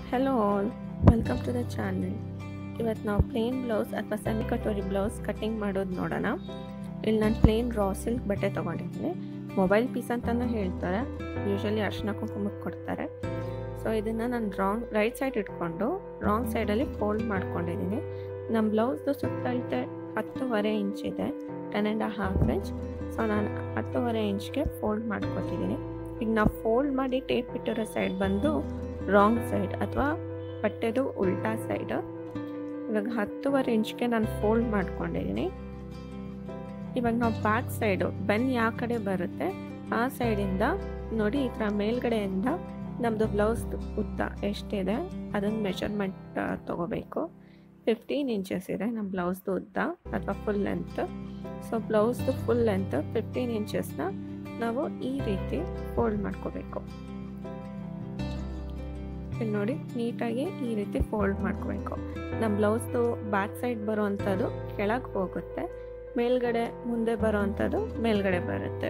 Hello all, welcome to the channel. ಇವತ್ತು ನಾವು plain blouse ಅಥವಾ ಸೆಮಿ ಕಟೋರಿ ಬ್ಲೌಸ್ ಕಟ್ಟಿಂಗ್ ಮಾಡೋದು ನೋಡೋಣ. ಇಲ್ಲಿ ನಾನು ಪ್ಲೇನ್ ರಾ ಸಿಲ್ಕ್ ಬಟ್ಟೆ ತೊಗೊಂಡಿದ್ದೀನಿ. ಮೊಬೈಲ್ ಪೀಸ್ ಅಂತಲೂ ಹೇಳ್ತಾರೆ, ಯೂಶ್ವಲಿ ಅರ್ಶಿನ ಕುಂಕುಮಕ್ಕೆ ಕೊಡ್ತಾರೆ. ಸೊ ಇದನ್ನು ನಾನು ರೈಟ್ ಸೈಡ್ ಇಟ್ಕೊಂಡು ರಾಂಗ್ ಸೈಡಲ್ಲಿ ಫೋಲ್ಡ್ ಮಾಡ್ಕೊಂಡಿದ್ದೀನಿ. ನಮ್ಮ ಬ್ಲೌಸ್ದು ಸುತ್ತಳತೆ 10.5 ಇಂಚ್ ಇದೆ, 10.5 ಇಂಚ್. ಸೊ ನಾನು 10.5 ಇಂಚ್ಗೆ ಫೋಲ್ಡ್ ಮಾಡ್ಕೊತಿದ್ದೀನಿ. ಈಗ ನಾವು ಫೋಲ್ಡ್ ಮಾಡಿ ಟೇಪ್ ಇಟ್ಟಿರೋ ಸೈಡ್ ಬಂದು ರಾಂಗ್ ಸೈಡ್ ಅಥವಾ ಬಟ್ಟೆದು ಉಲ್ಟಾ ಸೈಡ್. ಇವಾಗ 10.5 ಇಂಚ್ಗೆ ನಾನು ಫೋಲ್ಡ್ ಮಾಡ್ಕೊಂಡಿದ್ದೀನಿ. ಇವಾಗ ನಾವು ಬ್ಯಾಕ್ ಸೈಡು ಬೆನ್ ಯಾವ ಕಡೆ ಬರುತ್ತೆ ಆ ಸೈಡಿಂದ ನೋಡಿ, ಈ ಥರ ಮೇಲ್ಗಡೆಯಿಂದ ನಮ್ಮದು ಬ್ಲೌಸ್ ಉದ್ದ ಎಷ್ಟಿದೆ ಅದನ್ನು ಮೆಷರ್ಮೆಂಟ್ ತೊಗೋಬೇಕು. 15 ಇಂಚಸ್ ಇದೆ ನಮ್ಮ ಬ್ಲೌಸ್ದು ಉದ್ದ ಅಥವಾ ಫುಲ್ ಲೆಂತ್. ಸೊ ಬ್ಲೌಸ್ದು ಫುಲ್ ಲೆಂತ್ 15 ಇಂಚಸ್ನ ನಾವು ಈ ರೀತಿ ಫೋಲ್ಡ್ ಮಾಡ್ಕೋಬೇಕು. ಇಲ್ಲಿ ನೋಡಿ, ನೀಟಾಗಿ ಈ ರೀತಿ ಫೋಲ್ಡ್ ಮಾಡ್ಕೋಬೇಕು. ನಮ್ಮ ಬ್ಲೌಸ್ದು ಬ್ಯಾಕ್ ಸೈಡ್ ಬರೋ ಅಂಥದ್ದು ಕೆಳಗೆ ಹೋಗುತ್ತೆ, ಮೇಲ್ಗಡೆ ಮುಂದೆ ಬರೋ ಅಂಥದ್ದು ಮೇಲ್ಗಡೆ ಬರುತ್ತೆ.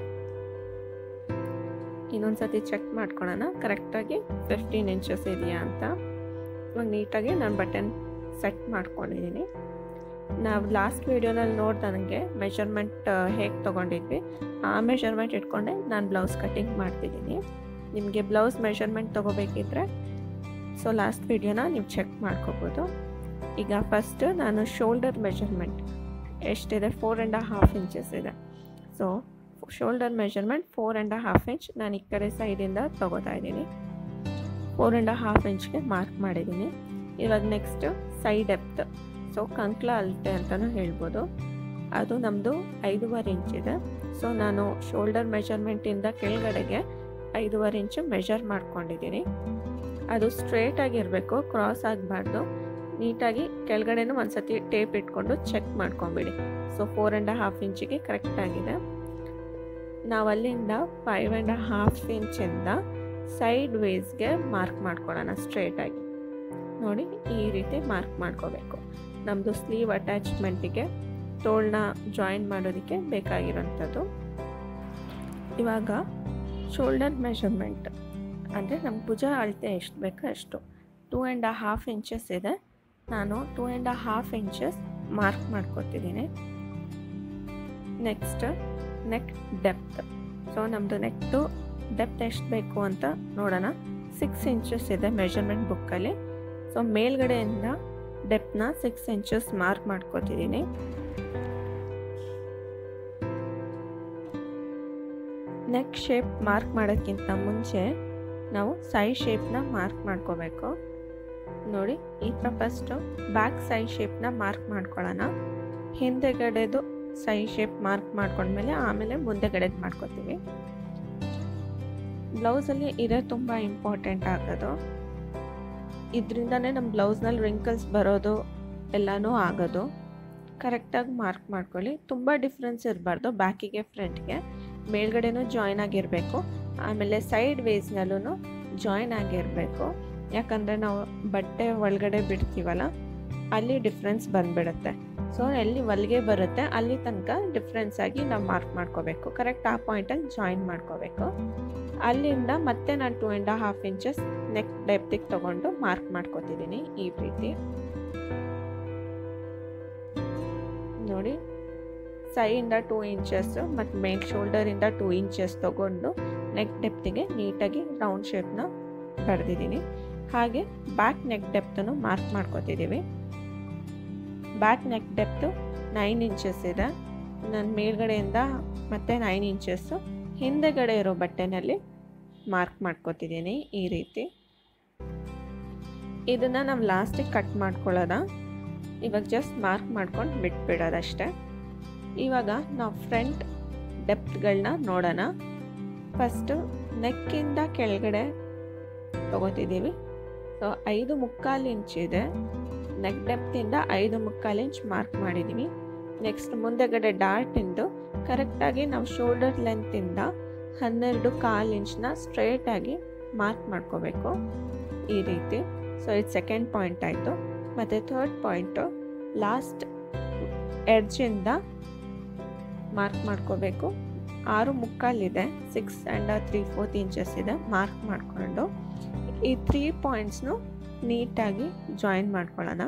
ಇನ್ನೊಂದ್ಸತಿ ಚೆಕ್ ಮಾಡ್ಕೊಳ್ಳೋಣ ಕರೆಕ್ಟಾಗಿ 15 ಇಂಚಸ್ ಇದೆಯಾ ಅಂತ. ಇವಾಗ ನೀಟಾಗಿ ನಾನು ಬಟನ್ ಸೆಟ್ ಮಾಡ್ಕೊಂಡಿದ್ದೀನಿ. ನಾವು ಲಾಸ್ಟ್ ವೀಡಿಯೋನಲ್ಲಿ ನೋಡ್ದಂಗೆ ಮೆಷರ್ಮೆಂಟ್ ಹೇಗೆ ತೊಗೊಂಡಿದ್ವಿ ಆ ಮೆಷರ್ಮೆಂಟ್ ಇಟ್ಕೊಂಡೆ ನಾನು ಬ್ಲೌಸ್ ಕಟ್ಟಿಂಗ್ ಮಾಡ್ತಿದ್ದೀನಿ. ನಿಮಗೆ ಬ್ಲೌಸ್ ಮೆಷರ್ಮೆಂಟ್ ತೊಗೋಬೇಕಿದ್ರೆ ಸೊ ಲಾಸ್ಟ್ ವೀಡಿಯೋನ ನೀವು ಚೆಕ್ ಮಾಡ್ಕೋಬೋದು. ಈಗ ಫಸ್ಟ್ ನಾನು ಶೋಲ್ಡರ್ ಮೆಷರ್ಮೆಂಟ್ ಎಷ್ಟಿದೆ, 4.5 ಇಂಚಸ್ ಇದೆ. ಸೊ ಶೋಲ್ಡರ್ ಮೆಷರ್ಮೆಂಟ್ 4.5 ಇಂಚ್ ನಾನು ಈ ಕಡೆ ಸೈಡಿಂದ ತೊಗೋತಾ ಇದ್ದೀನಿ. 4.5 ಇಂಚ್ಗೆ ಮಾರ್ಕ್ ಮಾಡಿದ್ದೀನಿ. ಇವಾಗ ನೆಕ್ಸ್ಟ್ ಸೈಡ್ ಡೆಪ್ತ್, ಸೊ ಕಂಕ್ಲ ಅಳತೆ ಅಂತಲೂ ಹೇಳ್ಬೋದು. ಅದು ನಮ್ಮದು 5.5 ಇಂಚ್ ಇದೆ. ಸೊ ನಾನು ಶೋಲ್ಡರ್ ಮೆಷರ್ಮೆಂಟಿಂದ ಕೆಳಗಡೆಗೆ 5.5 ಇಂಚು ಮೆಷರ್ ಮಾಡ್ಕೊಂಡಿದ್ದೀನಿ. ಅದು ಸ್ಟ್ರೇಟ್ ಆಗಿರಬೇಕು, ಕ್ರಾಸ್ ಆಗಬಾರ್ದು. ನೀಟಾಗಿ ಕೆಳಗಡೆನೂ ಒಂದ್ಸತಿ ಟೇಪ್ ಇಟ್ಕೊಂಡು ಚೆಕ್ ಮಾಡ್ಕೊಂಬಿಡಿ. ಸೊ 4.5 ಇಂಚಿಗೆ ಕರೆಕ್ಟಾಗಿದೆ. ನಾವು ಅಲ್ಲಿಂದ 5.5 ಇಂಚಿಂದ ಸೈಡ್ ವೇಸ್ಗೆ ಮಾರ್ಕ್ ಮಾಡ್ಕೊಳ್ಳೋಣ ಸ್ಟ್ರೇಟಾಗಿ. ನೋಡಿ ಈ ರೀತಿ ಮಾರ್ಕ್ ಮಾಡ್ಕೋಬೇಕು. ನಮ್ಮದು ಸ್ಲೀವ್ ಅಟ್ಯಾಚ್ಮೆಂಟಿಗೆ ತೋಳನ್ನ ಜಾಯಿನ್ ಮಾಡೋದಕ್ಕೆ ಬೇಕಾಗಿರೋಂಥದ್ದು. ಇವಾಗ ಶೋಲ್ಡರ್ ಮೆಷರ್ಮೆಂಟ್ ಅಂದರೆ ನಮ್ಮ ಭುಜ ಅಳತೆ ಎಷ್ಟು ಬೇಕೋ ಅಷ್ಟು 2.5 ಇಂಚಸ್ ಇದೆ. ನಾನು 2.5 ಇಂಚಸ್ ಮಾರ್ಕ್ ಮಾಡ್ಕೊತಿದ್ದೀನಿ. Next neck depth. ಸೊ ನಮ್ಮದು ನೆಕ್ದು ಡೆಪ್ತ್ ಎಷ್ಟು ಬೇಕು ಅಂತ ನೋಡೋಣ. 6 ಇಂಚಸ್ ಇದೆ ಮೆಷರ್ಮೆಂಟ್ ಬುಕ್ಕಲ್ಲಿ. ಸೊ ಮೇಲ್ಗಡೆಯಿಂದ ಡೆಪ್ತ್ನ 6 ಇಂಚಸ್ ಮಾರ್ಕ್ ಮಾಡ್ಕೊತಿದ್ದೀನಿ. ನೆಕ್ ಶೇಪ್ ಮಾರ್ಕ್ ಮಾಡೋಕ್ಕಿಂತ ಮುಂಚೆ ನಾವು ಸೈಡ್ ಶೇಪ್ನ ಮಾರ್ಕ್ ಮಾಡ್ಕೋಬೇಕು. ನೋಡಿ ಈ ಥರ ಫಸ್ಟು ಬ್ಯಾಕ್ ಸೈಡ್ ಶೇಪ್ನ ಮಾರ್ಕ್ ಮಾಡ್ಕೊಳ್ಳೋಣ. ಹಿಂದೆಗಡೆದು ಸೈಡ್ ಶೇಪ್ ಮಾರ್ಕ್ ಮಾಡ್ಕೊಂಡ್ಮೇಲೆ ಆಮೇಲೆ ಮುಂದೆಗಡೆದು ಮಾಡ್ಕೋತೀವಿ. ಬ್ಲೌಸಲ್ಲಿ ಇದೇ ತುಂಬ ಇಂಪಾರ್ಟೆಂಟ್ ಆಗೋದು. ಇದರಿಂದನೇ ನಮ್ಮ ಬ್ಲೌಸ್ನಲ್ಲಿ ರಿಂಕಲ್ಸ್ ಬರೋದು ಎಲ್ಲನೂ ಆಗೋದು. ಕರೆಕ್ಟಾಗಿ ಮಾರ್ಕ್ ಮಾಡ್ಕೊಳ್ಳಿ. ತುಂಬ ಡಿಫ್ರೆನ್ಸ್ ಇರಬಾರ್ದು. ಬ್ಯಾಕಿಗೆ ಫ್ರಂಟ್ಗೆ ಮೇಲ್ಗಡೆನೂ ಜಾಯಿನ್ ಆಗಿರಬೇಕು, ಆಮೇಲೆ ಸೈಡ್ ವೇಸ್ನಲ್ಲೂ ಜಾಯಿನ್ ಆಗಿರಬೇಕು. ಯಾಕಂದರೆ ನಾವು ಬಟ್ಟೆ ಒಳಗಡೆ ಬಿಡ್ತೀವಲ್ಲ ಅಲ್ಲಿ ಡಿಫ್ರೆನ್ಸ್ ಬಂದುಬಿಡುತ್ತೆ. ಸೊ ಎಲ್ಲಿ ಹೊಲಿಗೆ ಬರುತ್ತೆ ಅಲ್ಲಿ ತನಕ ಡಿಫ್ರೆನ್ಸ್ ಆಗಿ ನಾವು ಮಾರ್ಕ್ ಮಾಡ್ಕೋಬೇಕು. ಕರೆಕ್ಟ್ ಆ ಪಾಯಿಂಟಲ್ಲಿ ಜಾಯಿನ್ ಮಾಡ್ಕೋಬೇಕು. ಅಲ್ಲಿಂದ ಮತ್ತೆ ನಾನು 2.5 ಇಂಚಸ್ ನೆಕ್ ಡೆಪ್ತಿಗೆ ತೊಗೊಂಡು ಮಾರ್ಕ್ ಮಾಡ್ಕೋತಿದ್ದೀನಿ ಈ ರೀತಿ. ನೋಡಿ ಸೈಡಿಂದ 2 ಇಂಚಸ್ ಮತ್ತು ಮೇಲ್ ಶೋಲ್ಡರಿಂದ 2 ಇಂಚಸ್ ತೊಗೊಂಡು ನೆಕ್ ಡೆಪ್ತಿಗೆ ನೀಟಾಗಿ ರೌಂಡ್ ಶೇಪ್ನ ಬರೆದಿದ್ದೀನಿ. ಹಾಗೆ ಬ್ಯಾಕ್ ನೆಕ್ ಡೆಪ್ತನ್ನು ಮಾರ್ಕ್ ಮಾಡ್ಕೋತಿದ್ದೀವಿ. ಬ್ಯಾಕ್ ನೆಕ್ ಡೆಪ್ತು 9 ಇಂಚಸ್ ಇದೆ. ನಾನು ಮೇಲ್ಗಡೆಯಿಂದ ಮತ್ತೆ 9 ಇಂಚಸ್ಸು ಹಿಂದೆಗಡೆ ಇರೋ ಬಟ್ಟೆನಲ್ಲಿ ಮಾರ್ಕ್ ಮಾಡ್ಕೋತಿದ್ದೀನಿ ಈ ರೀತಿ. ಇದನ್ನು ನಾವು ಲಾಸ್ಟಿಗೆ ಕಟ್ ಮಾಡ್ಕೊಳ್ಳೋದ. ಇವಾಗ ಜಸ್ಟ್ ಮಾರ್ಕ್ ಮಾಡ್ಕೊಂಡು ಬಿಟ್ಬಿಡೋದಷ್ಟೇ. ಇವಾಗ ನಾವು ಫ್ರಂಟ್ ಡೆಪ್ತ್ಗಳನ್ನ ನೋಡೋಣ. ಫಸ್ಟು ನೆಕ್ಕಿಂದ ಕೆಳಗಡೆ ತೊಗೋತಿದ್ದೀವಿ. ಸೊ 5.25 ಇಂಚ್ ಇದೆ. ನೆಕ್ ಡೆಪ್ತಿಂದ 5.25 ಇಂಚ್ ಮಾರ್ಕ್ ಮಾಡಿದ್ದೀವಿ. ನೆಕ್ಸ್ಟ್ ಮುಂದೆಗಡೆ ಡಾರ್ಟಿಂದು ಕರೆಕ್ಟಾಗಿ ನಾವು ಶೋಲ್ಡರ್ ಲೆಂತಿಂದ 12.25 ಇಂಚ್ನ ಸ್ಟ್ರೇಟಾಗಿ ಮಾರ್ಕ್ ಮಾಡ್ಕೋಬೇಕು ಈ ರೀತಿ. ಸೊ ಇದು ಸೆಕೆಂಡ್ ಪಾಯಿಂಟ್ ಆಯಿತು. ಮತ್ತು ಥರ್ಡ್ ಪಾಯಿಂಟು ಲಾಸ್ಟ್ ಎಡ್ಜಿಂದ ಮಾರ್ಕ್ ಮಾಡ್ಕೋಬೇಕು. 6.25 ಇದೆ, 6 3/4 ಇಂಚಸ್ ಇದೆ. ಮಾರ್ಕ್ ಮಾಡಿಕೊಂಡು ಈ 3 ಪಾಯಿಂಟ್ಸ್ನು ನೀಟಾಗಿ ಜಾಯಿನ್ ಮಾಡ್ಕೊಳ್ಳೋಣ.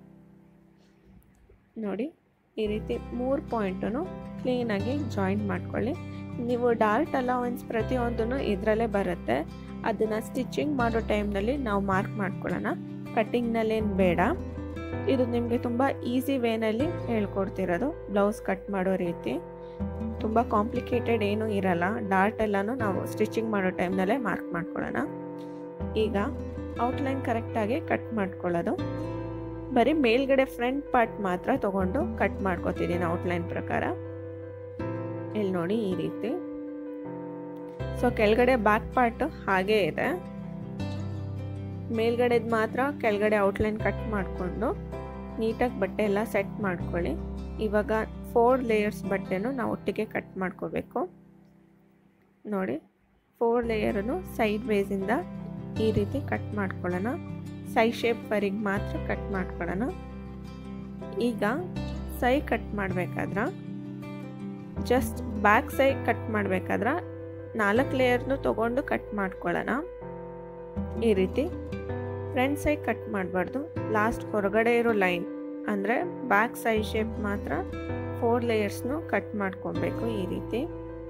ನೋಡಿ ಈ ರೀತಿ 3 ಪಾಯಿಂಟನ್ನು ಕ್ಲೀನಾಗಿ ಜಾಯಿನ್ ಮಾಡ್ಕೊಳ್ಳಿ. ನೀವು ಡಾರ್ಟ್ ಅಲೌವೆನ್ಸ್ ಪ್ರತಿಯೊಂದೂ ಇದರಲ್ಲೇ ಬರುತ್ತೆ. ಅದನ್ನು ಸ್ಟಿಚಿಂಗ್ ಮಾಡೋ ಟೈಮ್ನಲ್ಲಿ ನಾವು ಮಾರ್ಕ್ ಮಾಡ್ಕೊಳ್ಳೋಣ. ಕಟ್ಟಿಂಗ್ನಲ್ಲೇನು ಬೇಡ. ಇದು ನಿಮಗೆ ತುಂಬ ಈಸಿ ವೇನಲ್ಲಿ ಹೇಳ್ಕೊಡ್ತಿರೋದು. ಬ್ಲೌಸ್ ಕಟ್ ಮಾಡೋ ರೀತಿ ತುಂಬ ಕಾಂಪ್ಲಿಕೇಟೆಡ್ ಏನೂ ಇರಲ್ಲ. ಡಾರ್ಟ್ ಎಲ್ಲನೂ ನಾವು ಸ್ಟಿಚಿಂಗ್ ಮಾಡೋ ಟೈಮ್ನಲ್ಲೇ ಮಾರ್ಕ್ ಮಾಡ್ಕೊಳ್ಳೋಣ. ಈಗ ಔಟ್ಲೈನ್ ಕರೆಕ್ಟಾಗಿ ಕಟ್ ಮಾಡ್ಕೊಳ್ಳೋದು. ಬರೀ ಮೇಲ್ಗಡೆ ಫ್ರಂಟ್ ಪಾರ್ಟ್ ಮಾತ್ರ ತಗೊಂಡು ಕಟ್ ಮಾಡ್ಕೊತಿದ್ದೀನಿ ಔಟ್ಲೈನ್ ಪ್ರಕಾರ. ಇಲ್ಲಿ ನೋಡಿ ಈ ರೀತಿ. ಸೊ ಕೆಳಗಡೆ ಬ್ಯಾಕ್ ಪಾರ್ಟ್ ಹಾಗೇ ಇದೆ. ಮೇಲ್ಗಡೆದು ಮಾತ್ರ ಕೆಳಗಡೆ ಔಟ್ಲೈನ್ ಕಟ್ ಮಾಡಿಕೊಂಡು ನೀಟಾಗಿ ಬಟ್ಟೆ ಎಲ್ಲ ಸೆಟ್ ಮಾಡ್ಕೊಳ್ಳಿ. ಇವಾಗ 4 ಲೇಯರ್ಸ್ ಬಟ್ಟೆನೂ ನಾವು ಒಟ್ಟಿಗೆ ಕಟ್ ಮಾಡ್ಕೋಬೇಕು. ನೋಡಿ 4 ಲೇಯರನ್ನು ಸೈಡ್ ವೇಸಿಂದ ಈ ರೀತಿ ಕಟ್ ಮಾಡ್ಕೊಳ್ಳೋಣ. ಸೈಡ್ ಶೇಪ್ ವರೆಗೆ ಮಾತ್ರ ಕಟ್ ಮಾಡ್ಕೊಳ್ಳೋಣ. ಈಗ ಸೈ ಕಟ್ ಮಾಡಬೇಕಾದ್ರೆ ಜಸ್ಟ್ ಬ್ಯಾಕ್ ಸೈ ಕಟ್ ಮಾಡಬೇಕಾದ್ರೆ 4 ಲೇಯರ್ನು ತೊಗೊಂಡು ಕಟ್ ಮಾಡ್ಕೊಳ್ಳೋಣ. ಈ ರೀತಿ ಫ್ರಂಟ್ ಸೈಡ್ ಕಟ್ ಮಾಡಬಾರ್ದು. ಲಾಸ್ಟ್ ಹೊರಗಡೆ ಇರೋ ಲೈನ್ ಅಂದರೆ ಬ್ಯಾಕ್ ಸೈಡ್ ಶೇಪ್ ಮಾತ್ರ 4 ಲೇಯರ್ಸ್ನು ಕಟ್ ಮಾಡ್ಕೊಬೇಕು. ಈ ರೀತಿ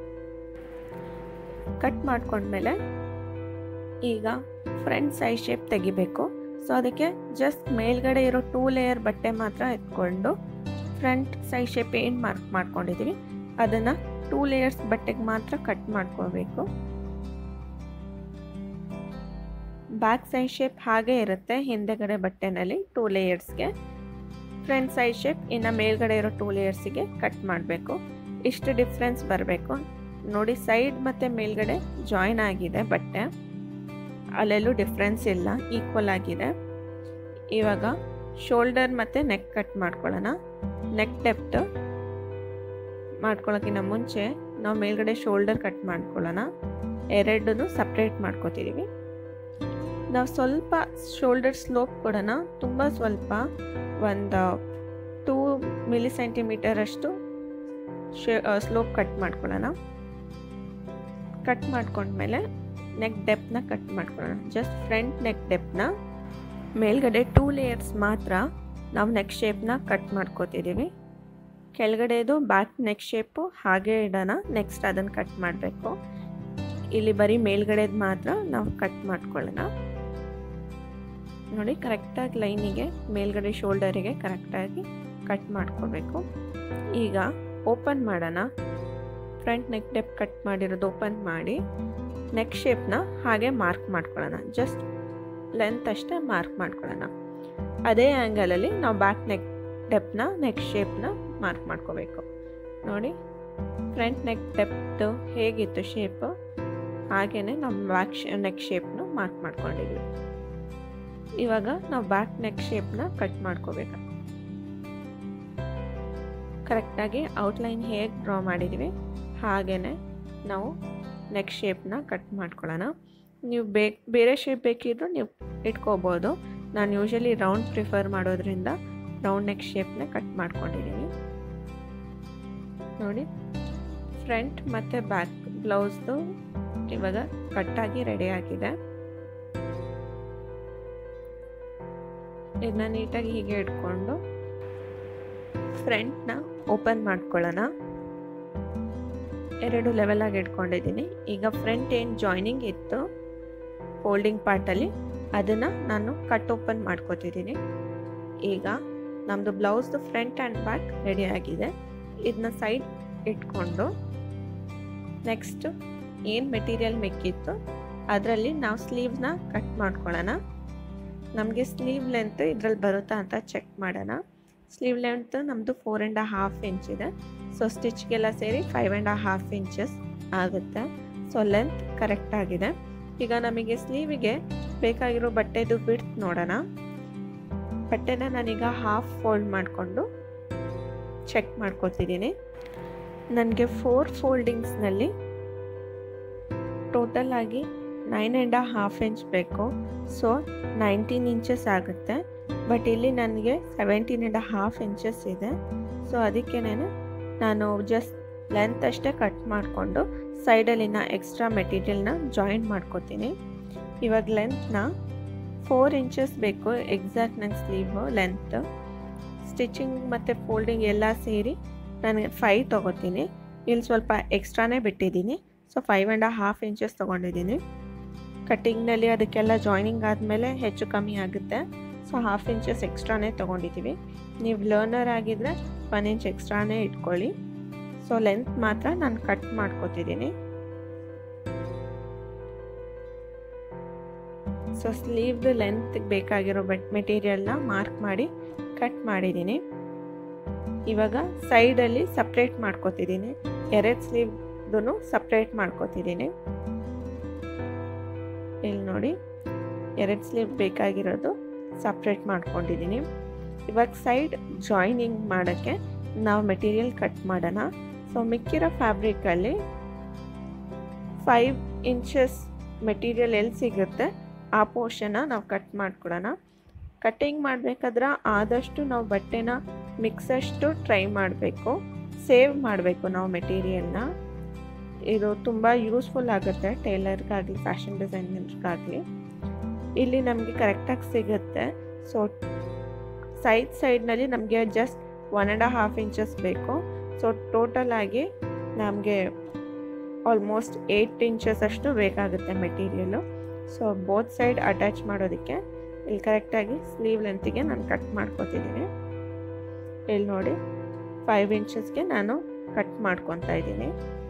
ಕಟ್ ಮಾಡ್ಕೊಂಡ್ಮೇಲೆ ಈಗ ಫ್ರಂಟ್ ಸೈಡ್ ಶೇಪ್ ತೆಗಿಬೇಕು. ಸೊ ಅದಕ್ಕೆ ಜಸ್ಟ್ ಮೇಲ್ಗಡೆ ಇರೋ 2 ಲೇಯರ್ ಬಟ್ಟೆ ಮಾತ್ರ ಎತ್ಕೊಂಡು ಫ್ರಂಟ್ ಸೈಡ್ ಶೇಪ್ ಏನು ಮಾರ್ಕ್ ಮಾಡ್ಕೊಂಡಿದ್ದೀವಿ ಅದನ್ನು 2 ಲೇಯರ್ಸ್ ಬಟ್ಟೆಗೆ ಮಾತ್ರ ಕಟ್ ಮಾಡ್ಕೋಬೇಕು. ಬ್ಯಾಕ್ ಸೈಡ್ ಶೇಪ್ ಹಾಗೆ ಇರುತ್ತೆ ಹಿಂದೆಗಡೆ ಬಟ್ಟೆನಲ್ಲಿ 2 ಲೇಯರ್ಸ್ಗೆ. ಫ್ರಂಟ್ ಸೈಡ್ ಶೇಪ್ ಇನ್ನು ಮೇಲ್ಗಡೆ ಇರೋ 2 ಲೇಯರ್ಸಿಗೆ ಕಟ್ ಮಾಡಬೇಕು. ಇಷ್ಟು ಡಿಫ್ರೆನ್ಸ್ ಬರಬೇಕು. ನೋಡಿ ಸೈಡ್ ಮತ್ತು ಮೇಲ್ಗಡೆ ಜಾಯಿನ್ ಆಗಿದೆ ಬಟ್ಟೆ, ಅಲ್ಲೆಲ್ಲೂ ಡಿಫ್ರೆನ್ಸ್ ಇಲ್ಲ, ಈಕ್ವಲ್ ಆಗಿದೆ. ಇವಾಗ ಶೋಲ್ಡರ್ ಮತ್ತು ನೆಕ್ ಕಟ್ ಮಾಡ್ಕೊಳ್ಳೋಣ. ನೆಕ್ ಡೆಪ್ತ್ ಮಾಡ್ಕೊಳ್ಳೋಕ್ಕಿಂತ ಮುಂಚೆ ನಾವು ಮೇಲ್ಗಡೆ ಶೋಲ್ಡರ್ ಕಟ್ ಮಾಡ್ಕೊಳ್ಳೋಣ. ಎರಡನ್ನೂ ಸಪ್ರೇಟ್ ಮಾಡ್ಕೋತಿದ್ದೀವಿ. ನಾವು ಸ್ವಲ್ಪ ಶೋಲ್ಡರ್ ಸ್ಲೋಪ್ ಕೊಡೋಣ. ತುಂಬ ಸ್ವಲ್ಪ, ಒಂದು 2 ಮಿಲಿ ಸೆಂಟಿಮೀಟರ್ ಅಷ್ಟು ಸ್ಲೋಪ್ ಕಟ್ ಮಾಡ್ಕೊಳ್ಳೋಣ. ಕಟ್ ಮಾಡ್ಕೊಂಡ್ಮೇಲೆ ನೆಕ್ ಡೆಪ್ನ ಕಟ್ ಮಾಡ್ಕೊಳ್ಳೋಣ. ಜಸ್ಟ್ ಫ್ರಂಟ್ ನೆಕ್ ಡೆಪ್ನ ಮೇಲ್ಗಡೆ 2 ಲೇಯರ್ಸ್ ಮಾತ್ರ ನಾವು ನೆಕ್ ಶೇಪ್ನ ಕಟ್ ಮಾಡ್ಕೋತಿದ್ದೀವಿ. ಕೆಳಗಡೆದು ಬ್ಯಾಕ್ ನೆಕ್ ಶೇಪು ಹಾಗೆ ಇಡೋಣ. ನೆಕ್ಸ್ಟ್ ಅದನ್ನು ಕಟ್ ಮಾಡಬೇಕು. ಇಲ್ಲಿ ಬರೀ ಮೇಲ್ಗಡೆದು ಮಾತ್ರ ನಾವು ಕಟ್ ಮಾಡ್ಕೊಳ್ಳೋಣ. ನೋಡಿ ಕರೆಕ್ಟಾಗಿ ಲೈನಿಗೆ ಮೇಲ್ಗಡೆ ಶೋಲ್ಡರಿಗೆ ಕರೆಕ್ಟಾಗಿ ಕಟ್ ಮಾಡ್ಕೋಬೇಕು. ಈಗ ಓಪನ್ ಮಾಡೋಣ. ಫ್ರಂಟ್ ನೆಕ್ ಡೆಪ್ ಕಟ್ ಮಾಡಿರೋದು ಓಪನ್ ಮಾಡಿ ನೆಕ್ ಶೇಪ್ನ ಹಾಗೆ ಮಾರ್ಕ್ ಮಾಡ್ಕೊಳ್ಳೋಣ. ಜಸ್ಟ್ ಲೆಂತ್ ಅಷ್ಟೇ ಮಾರ್ಕ್ ಮಾಡ್ಕೊಳ್ಳೋಣ. ಅದೇ ಆ್ಯಂಗಲಲ್ಲಿ ನಾವು ಬ್ಯಾಕ್ ನೆಕ್ ಡೆಪ್ನ ನೆಕ್ ಶೇಪ್ನ ಮಾರ್ಕ್ ಮಾಡ್ಕೋಬೇಕು. ನೋಡಿ ಫ್ರಂಟ್ ನೆಕ್ ಡೆಪ್ತು ಹೇಗಿತ್ತು ಶೇಪು ಹಾಗೆಯೇ ನಾವು ಬ್ಯಾಕ್ ನೆಕ್ ಶೇಪ್ನ ಮಾರ್ಕ್ ಮಾಡ್ಕೊಂಡಿದ್ವಿ. ಇವಾಗ ನಾವು ಬ್ಯಾಕ್ ನೆಕ್ ಶೇಪ್ನ ಕಟ್ ಮಾಡ್ಕೋಬೇಕು. ಕರೆಕ್ಟಾಗಿ ಔಟ್ಲೈನ್ ಹೇಗೆ ಡ್ರಾ ಮಾಡಿದ್ವಿ ಹಾಗೆಯೇ ನಾವು ನೆಕ್ ಶೇಪ್ನ ಕಟ್ ಮಾಡ್ಕೊಳ್ಳೋಣ. ನೀವು ಬೇರೆ ಶೇಪ್ ಬೇಕಿದ್ರೂ ನೀವು ಇಟ್ಕೋಬೋದು. ನಾನು ಯೂಶಲಿ ರೌಂಡ್ ಪ್ರಿಫರ್ ಮಾಡೋದ್ರಿಂದ ರೌಂಡ್ ನೆಕ್ ಶೇಪ್ನ ಕಟ್ ಮಾಡ್ಕೊಂಡಿದ್ದೀನಿ. ನೋಡಿ ಫ್ರಂಟ್ ಮತ್ತು ಬ್ಯಾಕ್ ಬ್ಲೌಸ್ದು ಇವಾಗ ಕಟ್ಟಾಗಿ ರೆಡಿ ಆಗಿದೆ. ಇದನ್ನ ನೀಟಾಗಿ ಹೀಗೆ ಇಟ್ಕೊಂಡು ಫ್ರಂಟ್ನ ಓಪನ್ ಮಾಡ್ಕೊಳ್ಳೋಣ. 2 ಲೆವೆಲ್ ಆಗಿ ಇಟ್ಕೊಂಡಿದ್ದೀನಿ. ಈಗ ಫ್ರಂಟ್ ಏನು ಜಾಯ್ನಿಂಗ್ ಇತ್ತು ಫೋಲ್ಡಿಂಗ್ ಪಾರ್ಟಲ್ಲಿ ಅದನ್ನು ನಾನು ಕಟ್ ಓಪನ್ ಮಾಡ್ಕೋತಿದ್ದೀನಿ. ಈಗ ನಮ್ಮದು ಬ್ಲೌಸ್ದು ಫ್ರಂಟ್ ಆ್ಯಂಡ್ ಬ್ಯಾಕ್ ರೆಡಿ ಆಗಿದೆ. ಇದನ್ನ ಸೈಡ್ ಇಟ್ಕೊಂಡು ನೆಕ್ಸ್ಟ್ ಏನು ಮೆಟೀರಿಯಲ್ ಮಿಕ್ಕಿತ್ತು ಅದರಲ್ಲಿ ನಾವು ಸ್ಲೀವ್ನ ಕಟ್ ಮಾಡ್ಕೊಳ್ಳೋಣ. ನಮಗೆ ಸ್ಲೀವ್ ಲೆಂತ್ ಇದರಲ್ಲಿ ಬರುತ್ತಾ ಅಂತ ಚೆಕ್ ಮಾಡೋಣ. ಸ್ಲೀವ್ ಲೆಂತ್ ನಮ್ಮದು 4.5 ಇಂಚ್ ಇದೆ. ಸೊ ಸ್ಟಿಚ್ಗೆಲ್ಲ ಸೇರಿ 5.5 ಇಂಚಸ್ ಆಗುತ್ತೆ. ಸೊ ಲೆಂತ್ ಕರೆಕ್ಟ್ ಆಗಿದೆ. ಈಗ ನಮಗೆ ಸ್ಲೀವಿಗೆ ಬೇಕಾಗಿರೋ ಬಟ್ಟೆದು ಬಿಡ್ತ್ ನೋಡೋಣ. ಬಟ್ಟೆನ ನಾನೀಗ ಹಾಫ್ ಫೋಲ್ಡ್ ಮಾಡಿಕೊಂಡು ಚೆಕ್ ಮಾಡ್ಕೊತಿದ್ದೀನಿ. ನನಗೆ 4 ಫೋಲ್ಡಿಂಗ್ಸ್ನಲ್ಲಿ ಟೋಟಲ್ ಆಗಿ 9.5 ಇಂಚ್ ಬೇಕು. ಸೊ 19 ಇಂಚಸ್ ಆಗುತ್ತೆ. ಬಟ್ ಇಲ್ಲಿ ನನಗೆ 17.5 ಇಂಚಸ್ ಇದೆ. ಸೊ ಅದಕ್ಕೆ ನಾನು ಜಸ್ಟ್ ಲೆಂತ್ ಅಷ್ಟೇ ಕಟ್ ಮಾಡಿಕೊಂಡು ಸೈಡಲ್ಲಿನ ಎಕ್ಸ್ಟ್ರಾ ಮೆಟೀರಿಯಲ್ನ ಜಾಯಿನ್ ಮಾಡ್ಕೋತೀನಿ. ಇವಾಗ ಲೆಂತ್ನ 4 ಇಂಚಸ್ ಬೇಕು ಎಕ್ಸಾಕ್ಟ್ ನನ್ನ ಸ್ಲೀವ್ ಲೆಂತ್. ಸ್ಟಿಚಿಂಗ್ ಮತ್ತು ಫೋಲ್ಡಿಂಗ್ ಎಲ್ಲ ಸೇರಿ ನನಗೆ 5 ತೊಗೋತೀನಿ. ಇಲ್ಲಿ ಸ್ವಲ್ಪ ಎಕ್ಸ್ಟ್ರಾನೇ ಬಿಟ್ಟಿದ್ದೀನಿ. ಸೊ 5.5 ಇಂಚಸ್ ತೊಗೊಂಡಿದ್ದೀನಿ. ಕಟ್ಟಿಂಗ್ನಲ್ಲಿ ಅದಕ್ಕೆಲ್ಲ ಜಾಯ್ನಿಂಗ್ ಆದಮೇಲೆ ಹೆಚ್ಚು ಕಮ್ಮಿ ಆಗುತ್ತೆ. ಸೊ 1/2 ಇಂಚಸ್ ಎಕ್ಸ್ಟ್ರಾನೇ ತೊಗೊಂಡಿದ್ದೀವಿ. ನೀವು ಲರ್ನರ್ ಆಗಿದ್ದರೆ 1 ಇಂಚ್ ಎಕ್ಸ್ಟ್ರಾನೇ ಇಟ್ಕೊಳ್ಳಿ. ಸೊ ಲೆಂತ್ ಮಾತ್ರ ನಾನು ಕಟ್ ಮಾಡ್ಕೋತಿದ್ದೀನಿ. ಸೊ ಸ್ಲೀವ್ದು ಲೆಂತ್ಗೆ ಬೇಕಾಗಿರೋ ಮೆಟೀರಿಯಲ್ನ ಮಾರ್ಕ್ ಮಾಡಿ ಕಟ್ ಮಾಡಿದ್ದೀನಿ. ಇವಾಗ ಸೈಡಲ್ಲಿ ಸಪ್ರೇಟ್ ಮಾಡ್ಕೋತಿದ್ದೀನಿ. 2 ಸ್ಲೀವ್ದು ಸಪ್ರೇಟ್ ಮಾಡ್ಕೋತಿದ್ದೀನಿ. ಇಲ್ಲಿ ನೋಡಿ 2 ಸ್ಲೀವ್ ಬೇಕಾಗಿರೋದು ಸಪ್ರೇಟ್ ಮಾಡ್ಕೊಂಡಿದ್ದೀನಿ. ಇವಾಗ ಸೈಡ್ ಜಾಯ್ನಿಂಗ್ ಮಾಡೋಕ್ಕೆ ನಾವು ಮೆಟೀರಿಯಲ್ ಕಟ್ ಮಾಡೋಣ. ಸೊ ಮಿಕ್ಕಿರೋ ಫ್ಯಾಬ್ರಿಕಲ್ಲಿ 5 ಇಂಚಸ್ ಮೆಟೀರಿಯಲ್ ಎಲ್ಲಿ ಸಿಗುತ್ತೆ ಆ ಪೋರ್ಷನ್ನ ನಾವು ಕಟ್ ಮಾಡ್ಕೊಡೋಣ. ಕಟ್ಟಿಂಗ್ ಮಾಡಬೇಕಾದ್ರೆ ಆದಷ್ಟು ನಾವು ಬಟ್ಟೆನ ಮಿಕ್ಸಷ್ಟು ಟ್ರೈ ಮಾಡಬೇಕು, ಸೇವ್ ಮಾಡಬೇಕು ನಾವು ಮೆಟೀರಿಯಲ್ನ. ಇದು ತುಂಬ ಯೂಸ್ಫುಲ್ ಆಗುತ್ತೆ ಟೈಲರ್ಗಾಗಲಿ ಫ್ಯಾಷನ್ ಡಿಸೈನರ್ಗಾಗಲಿ. ಇಲ್ಲಿ ನಮಗೆ ಕರೆಕ್ಟಾಗಿ ಸಿಗುತ್ತೆ. ಸೊ ಸೈಡ್ನಲ್ಲಿ ನಮಗೆ ಜಸ್ಟ್ 1.5 ಇಂಚಸ್ ಬೇಕು. ಸೊ ಟೋಟಲ್ ಆಗಿ ನಮಗೆ ಆಲ್ಮೋಸ್ಟ್ 8 ಇಂಚಸ್ ಅಷ್ಟು ಬೇಕಾಗುತ್ತೆ material. So both side attach ಮಾಡೋದಕ್ಕೆ ಇಲ್ಲಿ ಕರೆಕ್ಟಾಗಿ ಸ್ಲೀವ್ ಲೆಂತಿಗೆ ನಾನು ಕಟ್ ಮಾಡ್ಕೊತಿದ್ದೀನಿ. ಇಲ್ಲಿ ನೋಡಿ 5 ಇಂಚಸ್ಗೆ ನಾನು ಕಟ್ ಮಾಡ್ಕೊತಾ ಇದ್ದೀನಿ.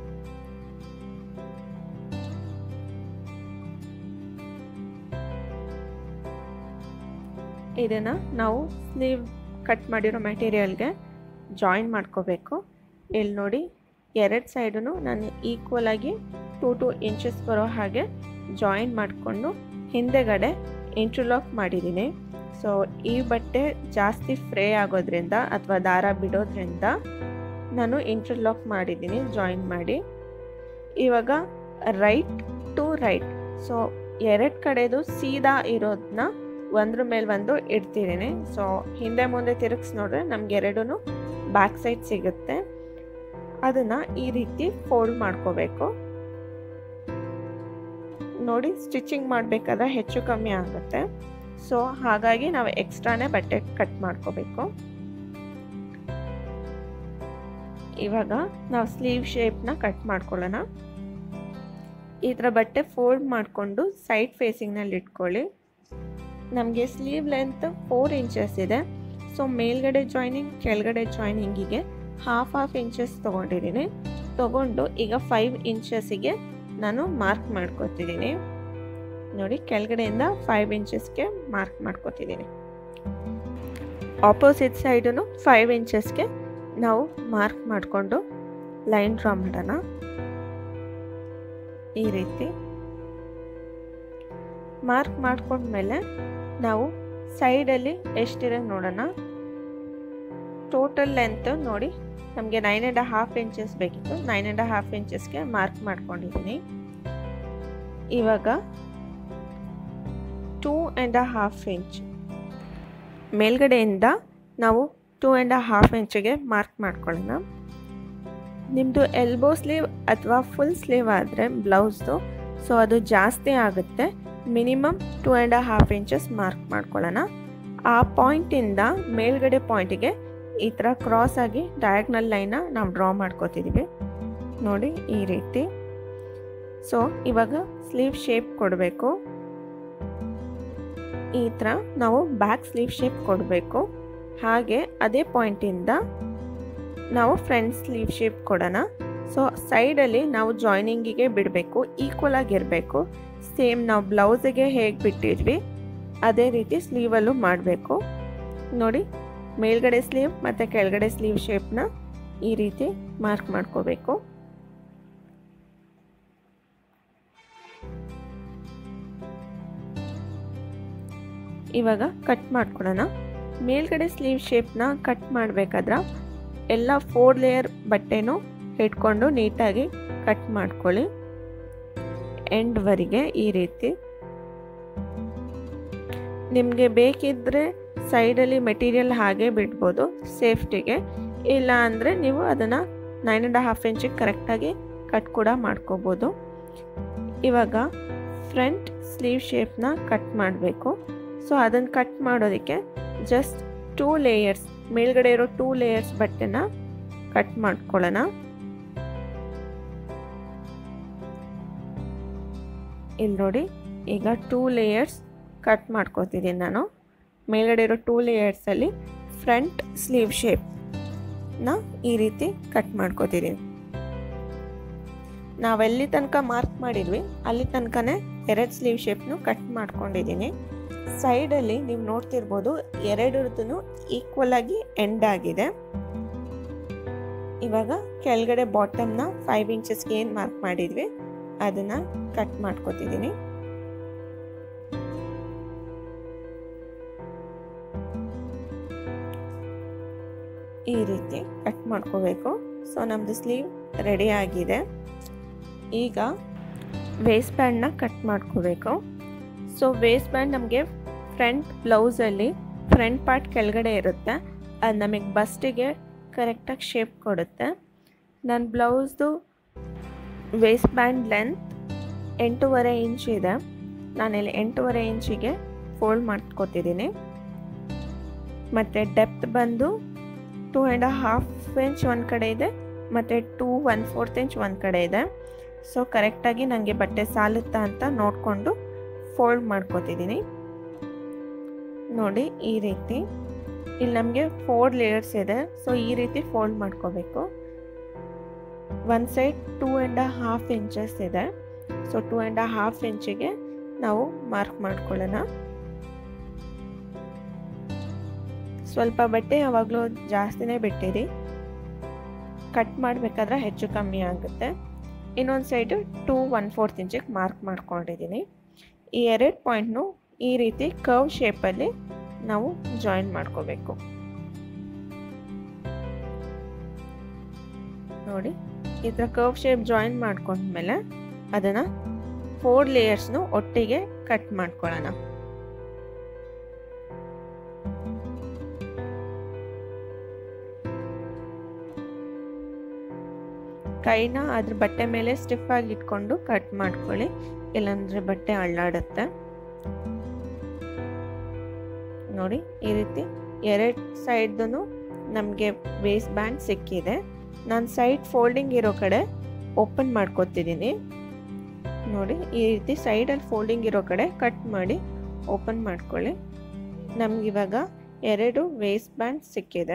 ಇದನ್ನು ನಾವು ಸ್ಲೀವ್ ಕಟ್ ಮಾಡಿರೋ ಮೆಟೀರಿಯಲ್ಗೆ ಜಾಯಿನ್ ಮಾಡ್ಕೋಬೇಕು. ಇಲ್ಲಿ ನೋಡಿ 2 ಸೈಡೂ ನಾನು ಈಕ್ವಲ್ ಆಗಿ 2 ಇಂಚಸ್ ಬರೋ ಹಾಗೆ ಜಾಯಿನ್ ಮಾಡಿಕೊಂಡು ಹಿಂದೆಗಡೆ ಇಂಟರ್ಲಾಕ್ ಮಾಡಿದ್ದೀನಿ. ಸೊ ಈ ಬಟ್ಟೆ ಜಾಸ್ತಿ ಫ್ರೇ ಆಗೋದ್ರಿಂದ ಅಥವಾ ದಾರ ಬಿಡೋದ್ರಿಂದ ನಾನು ಇಂಟರ್ಲಾಕ್ ಮಾಡಿದ್ದೀನಿ ಜಾಯಿನ್ ಮಾಡಿ. ಇವಾಗ ರೈಟ್ ಟು ರೈಟ್, ಸೊ 2 ಕಡೆದು ಸೀದಾ ಇರೋದನ್ನ ಒಂದ್ರ ಮೇಲೆ ಒಂದು ಇಡ್ತಿದ್ದೀನಿ. ಸೊ ಹಿಂದೆ ಮುಂದೆ ತಿರುಗಿಸಿ ನೋಡಿದ್ರೆ ನಮ್ಗೆ 2 ಬ್ಯಾಕ್ ಸೈಡ್ ಸಿಗುತ್ತೆ. ಅದನ್ನು ಈ ರೀತಿ ಫೋಲ್ಡ್ ಮಾಡ್ಕೋಬೇಕು. ನೋಡಿ ಸ್ಟಿಚಿಂಗ್ ಮಾಡಬೇಕಾದ್ರೆ ಹೆಚ್ಚು ಕಮ್ಮಿ ಆಗುತ್ತೆ. ಸೊ ಹಾಗಾಗಿ ನಾವು ಎಕ್ಸ್ಟ್ರಾನೇ ಬಟ್ಟೆ ಕಟ್ ಮಾಡ್ಕೋಬೇಕು. ಇವಾಗ ನಾವು ಸ್ಲೀವ್ ಶೇಪ್ನ ಕಟ್ ಮಾಡ್ಕೊಳ್ಳೋಣ. ಈ ಥರ ಬಟ್ಟೆ ಫೋಲ್ಡ್ ಮಾಡಿಕೊಂಡು ಸೈಡ್ ಫೇಸಿಂಗ್ನಲ್ಲಿ ಇಟ್ಕೊಳ್ಳಿ. ನಮಗೆ ಸ್ಲೀವ್ ಲೆಂತ್ 4 ಇಂಚಸ್ ಇದೆ. ಸೊ ಮೇಲ್ಗಡೆ ಜಾಯ್ನಿಂಗ್ ಕೆಳಗಡೆ ಜಾಯ್ನಿಂಗಿಗೆ 1/2 ಇಂಚಸ್ ತೊಗೊಂಡಿದ್ದೀನಿ. ತೊಗೊಂಡು ಈಗ 5 ಇಂಚಸ್ಸಿಗೆ ನಾನು ಮಾರ್ಕ್ ಮಾಡ್ಕೊತಿದ್ದೀನಿ. ನೋಡಿ ಕೆಳಗಡೆಯಿಂದ 5 ಇಂಚಸ್ಗೆ ಮಾರ್ಕ್ ಮಾಡ್ಕೊತಿದ್ದೀನಿ. ಆಪೋಸಿಟ್ ಸೈಡೂ 5 ಇಂಚಸ್ಗೆ ನಾವು ಮಾರ್ಕ್ ಮಾಡಿಕೊಂಡು ಲೈನ್ ಡ್ರಾ ಮಾಡೋಣ. ಈ ರೀತಿ ಮಾರ್ಕ್ ಮಾಡ್ಕೊಂಡ್ಮೇಲೆ ನಾವು ಸೈಡಲ್ಲಿ ಎಷ್ಟಿದೆ ನೋಡೋಣ. ಟೋಟಲ್ ಲೆಂತ್ ನೋಡಿ ನಮಗೆ 9.5 ಇಂಚಸ್ ಬೇಕಿತ್ತು. 9.5 ಇಂಚಸ್ಗೆ ಮಾರ್ಕ್ ಮಾಡ್ಕೊಂಡಿದ್ದೀನಿ. ಇವಾಗ 2.5 ಇಂಚ್ ಮೇಲ್ಗಡೆಯಿಂದ ನಾವು 2.5 ಇಂಚಿಗೆ ಮಾರ್ಕ್ ಮಾಡ್ಕೊಳ್ಳೋಣ. ನಿಮ್ಮದು ಎಲ್ಬೋ ಸ್ಲೀವ್ ಅಥವಾ ಫುಲ್ ಸ್ಲೀವ್ ಆದರೆ ಬ್ಲೌಸ್ದು ಸೊ ಅದು ಜಾಸ್ತಿ ಆಗುತ್ತೆ. ಮಿನಿಮಮ್ 2.5 ಇಂಚಸ್ ಮಾರ್ಕ್ ಮಾಡ್ಕೊಳ್ಳೋಣ. ಆ ಪಾಯಿಂಟಿಂದ ಮೇಲ್ಗಡೆ ಪಾಯಿಂಟಿಗೆ ಈ ಥರ ಕ್ರಾಸ್ ಆಗಿ ಡಯಾಗ್ನಲ್ ಲೈನ್ನ ನಾವು ಡ್ರಾ ಮಾಡ್ಕೋತಿದ್ದೀವಿ ನೋಡಿ ಈ ರೀತಿ. ಸೊ ಇವಾಗ ಸ್ಲೀವ್ ಶೇಪ್ ಕೊಡಬೇಕು. ಈ ಥರ ನಾವು ಬ್ಯಾಕ್ ಸ್ಲೀವ್ ಶೇಪ್ ಕೊಡಬೇಕು. ಹಾಗೆ ಅದೇ ಪಾಯಿಂಟಿಂದ ನಾವು ಫ್ರಂಟ್ ಸ್ಲೀವ್ ಶೇಪ್ ಕೊಡೋಣ. ಸೊ ಸೈಡಲ್ಲಿ ನಾವು ಜಾಯ್ನಿಂಗಿಗೆ ಬಿಡಬೇಕು, ಈಕ್ವಲ್ ಆಗಿರಬೇಕು. ಸೇಮ್ ನಾವು ಬ್ಲೌಸಿಗೆ ಹೇಗೆ ಬಿಟ್ಟಿದ್ವಿ ಅದೇ ರೀತಿ ಸ್ಲೀವಲ್ಲೂ ಮಾಡಬೇಕು. ನೋಡಿ ಮೇಲ್ಗಡೆ ಸ್ಲೀವ್ ಮತ್ತು ಕೆಳಗಡೆ ಸ್ಲೀವ್ ಶೇಪ್ನ ಈ ರೀತಿ ಮಾರ್ಕ್ ಮಾಡ್ಕೋಬೇಕು. ಇವಾಗ ಕಟ್ ಮಾಡ್ಕೊಳ್ಳೋಣ. ಮೇಲ್ಗಡೆ ಸ್ಲೀವ್ ಶೇಪ್ನ ಕಟ್ ಮಾಡಬೇಕಾದ್ರೆ ಎಲ್ಲ 4 ಲೇಯರ್ ಬಟ್ಟೆನೂ ಇಟ್ಕೊಂಡು ನೀಟಾಗಿ ಕಟ್ ಮಾಡ್ಕೊಳ್ಳಿ ಎಂಡ್ವರೆಗೆ ಈ ರೀತಿ. ನಿಮಗೆ ಬೇಕಿದ್ದರೆ ಸೈಡಲ್ಲಿ ಮೆಟೀರಿಯಲ್ ಹಾಗೆ ಬಿಡ್ಬೋದು ಸೇಫ್ಟಿಗೆ. ಇಲ್ಲ ಅಂದರೆ ನೀವು ಅದನ್ನು 9.5 ಇಂಚಿಗೆ ಕರೆಕ್ಟಾಗಿ ಕಟ್ ಕೂಡ ಮಾಡ್ಕೋಬೋದು. ಇವಾಗ ಫ್ರಂಟ್ ಸ್ಲೀವ್ ಶೇಪ್ನ ಕಟ್ ಮಾಡಬೇಕು. ಸೊ ಅದನ್ನು ಕಟ್ ಮಾಡೋದಕ್ಕೆ ಜಸ್ಟ್ 2 ಲೇಯರ್ಸ್, ಮೇಲ್ಗಡೆ ಇರೋ 2 ಲೇಯರ್ಸ್ ಬಟ್ಟೆನ ಕಟ್ ಮಾಡ್ಕೊಳ್ಳೋಣ. ಇಲ್ಲಿ ನೋಡಿ, ಈಗ 2 ಲೇಯರ್ಸ್ ಕಟ್ ಮಾಡ್ಕೋತಿದ್ದೀನಿ ನಾನು. ಮೇಲ್ಗಡೆ ಇರೋ 2 ಲೇಯರ್ಸಲ್ಲಿ ಫ್ರಂಟ್ ಸ್ಲೀವ್ ಶೇಪ್ನ ಈ ರೀತಿ ಕಟ್ ಮಾಡ್ಕೋತಿದ್ದೀನಿ. ನಾವೆಲ್ಲಿ ತನಕ ಮಾರ್ಕ್ ಮಾಡಿದ್ವಿ ಅಲ್ಲಿ ತನಕನೇ 2 ಸ್ಲೀವ್ ಶೇಪ್ನು ಕಟ್ ಮಾಡ್ಕೊಂಡಿದ್ದೀನಿ. ಸೈಡಲ್ಲಿ ನೀವು ನೋಡ್ತಿರ್ಬೋದು, ಎರಡರದ್ದು ಈಕ್ವಲ್ ಆಗಿ ಎಂಡ್ ಆಗಿದೆ. ಇವಾಗ ಕೆಳಗಡೆ ಬಾಟಮ್ನ 5 ಇಂಚಸ್ಗೆ ಏನು ಮಾರ್ಕ್ ಮಾಡಿದ್ವಿ ಅದನ್ನು ಕಟ್ ಮಾಡ್ಕೋತಿದ್ದೀನಿ. ಈ ರೀತಿ ಕಟ್ ಮಾಡ್ಕೋಬೇಕು. ಸೊ ನಮ್ಮದು ಸ್ಲೀವ್ ರೆಡಿ ಆಗಿದೆ. ಈಗ ವೇಸ್ಟ್ ಬ್ಯಾಂಡ್ನ ಕಟ್ ಮಾಡ್ಕೋಬೇಕು. ಸೊ ವೇಸ್ಟ್ ಬ್ಯಾಂಡ್ ನಮಗೆ ಫ್ರಂಟ್ ಬ್ಲೌಸಲ್ಲಿ ಫ್ರಂಟ್ ಪಾರ್ಟ್ ಕೆಳಗಡೆ ಇರುತ್ತೆ, ಅದು ನಮಗೆ ಬಸ್ಟಿಗೆ ಕರೆಕ್ಟಾಗಿ ಶೇಪ್ ಕೊಡುತ್ತೆ. ನನ್ನ ಬ್ಲೌಸ್ದು ವೇಸ್ಟ್ ಬ್ಯಾಂಡ್ ಲೆಂತ್ 8.5 ಇಂಚ್ ಇದೆ. ನಾನಿಲ್ಲಿ 8.5 ಇಂಚಿಗೆ ಫೋಲ್ಡ್ ಮಾಡ್ಕೋತಿದ್ದೀನಿ. ಮತ್ತು ಡೆಪ್ತ್ ಬಂದು 2.5 ಇಂಚ್ ಒಂದು ಕಡೆ ಇದೆ ಮತ್ತು 2 1/4 ಇಂಚ್ ಒಂದು ಕಡೆ ಇದೆ. ಸೊ ಕರೆಕ್ಟಾಗಿ ನನಗೆ ಬಟ್ಟೆ ಸಾಲುತ್ತಾ ಅಂತ ನೋಡಿಕೊಂಡು ಫೋಲ್ಡ್ ಮಾಡ್ಕೋತಿದ್ದೀನಿ. ನೋಡಿ ಈ ರೀತಿ. ಇಲ್ಲಿ ನಮಗೆ 4 ಲೇಯರ್ಸ್ ಇದೆ. ಸೊ ಈ ರೀತಿ ಫೋಲ್ಡ್ ಮಾಡ್ಕೋಬೇಕು. ಒಂದು ಸೈಡ್ 2.5 ಇಂಚಸ್ ಇದೆ. ಸೊ 2.5 ಇಂಚಿಗೆ ನಾವು ಮಾರ್ಕ್ ಮಾಡ್ಕೊಳ್ಳೋಣ. ಸ್ವಲ್ಪ ಬಟ್ಟೆ ಯಾವಾಗಲೂ ಜಾಸ್ತಿನೇ ಬಿಟ್ಟಿರಿ, ಕಟ್ ಮಾಡಬೇಕಾದ್ರೆ ಹೆಚ್ಚು ಕಮ್ಮಿ ಆಗುತ್ತೆ. ಇನ್ನೊಂದು ಸೈಡು 2 1/4 ಇಂಚಿಗೆ ಮಾರ್ಕ್ ಮಾಡ್ಕೊಂಡಿದ್ದೀನಿ. ಈ 2 ಪಾಯಿಂಟ್ನು ಈ ರೀತಿ ಕರ್ವ್ ಶೇಪಲ್ಲಿ ನಾವು ಜಾಯಿನ್ ಮಾಡ್ಕೋಬೇಕು. ನೋಡಿ, ಈ ಥರ ಕರ್ವ್ ಶೇಪ್ ಜಾಯಿನ್ ಮಾಡ್ಕೊಂಡ್ಮೇಲೆ ಅದನ್ನು 4 ಲೇಯರ್ಸ್ನು ಒಟ್ಟಿಗೆ ಕಟ್ ಮಾಡ್ಕೊಳ್ಳೋಣ. ಕೈನ ಅದ್ರ ಬಟ್ಟೆ ಮೇಲೆ ಸ್ಟಿಫ್ ಆಗಿ ಇಟ್ಕೊಂಡು ಕಟ್ ಮಾಡ್ಕೊಳ್ಳಿ, ಇಲ್ಲಾಂದ್ರೆ ಬಟ್ಟೆ ಅಳ್ಳಾಡುತ್ತೆ. ನೋಡಿ ಈ ರೀತಿ 2 ಸೈಡ್ದು ನಮಗೆ ವೇಸ್ಟ್ ಬ್ಯಾಂಡ್ ಸಿಕ್ಕಿದೆ. ನಾನು ಸೈಡ್ ಫೋಲ್ಡಿಂಗ್ ಇರೋ ಕಡೆ ಓಪನ್ ಮಾಡ್ಕೊತಿದ್ದೀನಿ. ನೋಡಿ ಈ ರೀತಿ ಸೈಡಲ್ಲಿ ಫೋಲ್ಡಿಂಗ್ ಇರೋ ಕಡೆ ಕಟ್ ಮಾಡಿ ಓಪನ್ ಮಾಡ್ಕೊಳ್ಳಿ. ನಮಗಿವಾಗ 2 ವೇಸ್ಟ್ ಬ್ಯಾಂಡ್ ಸಿಕ್ಕಿದೆ.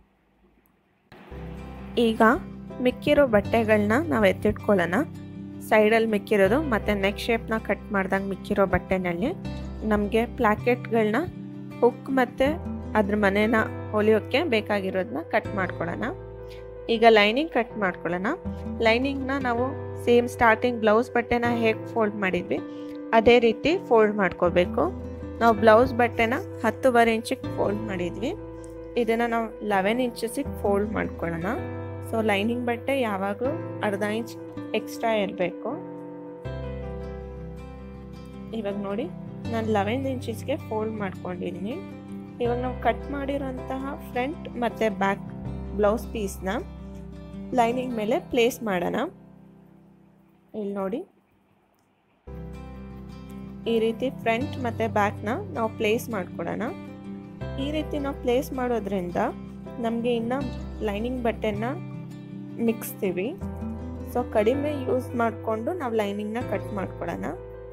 ಈಗ ಮಿಕ್ಕಿರೋ ಬಟ್ಟೆಗಳನ್ನ ನಾವು ಎತ್ತಿಟ್ಕೊಳ್ಳೋಣ. ಸೈಡಲ್ಲಿ ಮಿಕ್ಕಿರೋದು ಮತ್ತು ನೆಕ್ ಶೇಪ್ನ ಕಟ್ ಮಾಡ್ದಂಗೆ ಮಿಕ್ಕಿರೋ ಬಟ್ಟೆನಲ್ಲಿ ನಮಗೆ ಪ್ಲಾಕೆಟ್ಗಳನ್ನ ಹುಕ್ ಮತ್ತು ಅದ್ರ ಮನೇನ ಹೊಲಿಯೋಕ್ಕೆ ಬೇಕಾಗಿರೋದನ್ನ ಕಟ್ ಮಾಡ್ಕೊಳ್ಳೋಣ. ಈಗ ಲೈನಿಂಗ್ ಕಟ್ ಮಾಡ್ಕೊಳ್ಳೋಣ. ಲೈನಿಂಗ್ನ ನಾವು ಸೇಮ್ ಸ್ಟಾರ್ಟಿಂಗ್ ಬ್ಲೌಸ್ ಬಟ್ಟೆನ ಹೇಗೆ ಫೋಲ್ಡ್ ಮಾಡಿದ್ವಿ ಅದೇ ರೀತಿ ಫೋಲ್ಡ್ ಮಾಡ್ಕೋಬೇಕು. ನಾವು ಬ್ಲೌಸ್ ಬಟ್ಟೆನ 10.5 ಇಂಚಿಗೆ ಫೋಲ್ಡ್ ಮಾಡಿದ್ವಿ, ಇದನ್ನು ನಾವು 11 ಇಂಚಸ್ಸಿಗೆ ಫೋಲ್ಡ್ ಮಾಡ್ಕೊಳ್ಳೋಣ. ಸೊ ಲೈನಿಂಗ್ ಬಟ್ಟೆ ಯಾವಾಗಲೂ ಅರ್ಧ ಇಂಚ್ ಎಕ್ಸ್ಟ್ರಾ ಇರಬೇಕು. ಇವಾಗ ನೋಡಿ ನಾನು 11 ಇಂಚಸ್ಗೆ ಫೋಲ್ಡ್ ಮಾಡ್ಕೊಂಡಿದ್ದೀನಿ. ಇವಾಗ ನಾವು ಕಟ್ ಮಾಡಿರೋಂತಹ ಫ್ರಂಟ್ ಮತ್ತು ಬ್ಯಾಕ್ ಬ್ಲೌಸ್ ಪೀಸ್ನ ಲೈನಿಂಗ್ ಮೇಲೆ ಪ್ಲೇಸ್ ಮಾಡೋಣ. ಇಲ್ಲಿ ನೋಡಿ ಈ ರೀತಿ ಫ್ರಂಟ್ ಮತ್ತು ಬ್ಯಾಕ್ನ ನಾವು ಪ್ಲೇಸ್ ಮಾಡ್ಕೊಳ್ಳೋಣ. ಈ ರೀತಿ ನಾವು ಪ್ಲೇಸ್ ಮಾಡೋದ್ರಿಂದ ನಮಗೆ ಇನ್ನು ಲೈನಿಂಗ್ ಬಟ್ಟೆನ ಮಿಕ್ಸ್ತೀವಿ. ಸೊ ಕಡಿಮೆ ಯೂಸ್ ಮಾಡಿಕೊಂಡು ನಾವು ಲೈನಿಂಗ್ನ ಕಟ್ ಮಾಡ್ಕೊಳ್ಳೋಣ.